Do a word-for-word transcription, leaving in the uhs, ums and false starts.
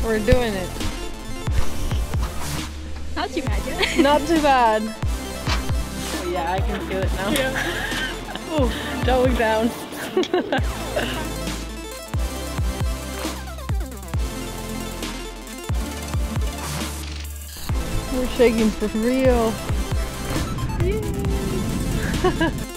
We're doing it. Not too bad yet. Not too bad. Oh yeah, I can feel it now. Yeah. Oh, going down. We're shaking for real. Yeah.